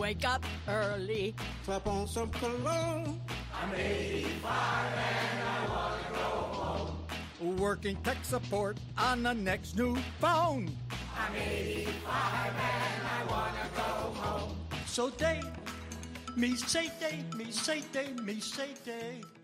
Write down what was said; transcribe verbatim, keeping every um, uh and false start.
wake up early. Clap on some cologne. I'm eighty-five and I wanna go home. Working tech support on the next new phone. I'm eighty-five and I wanna go home. So day, me say day, me say day, me say day.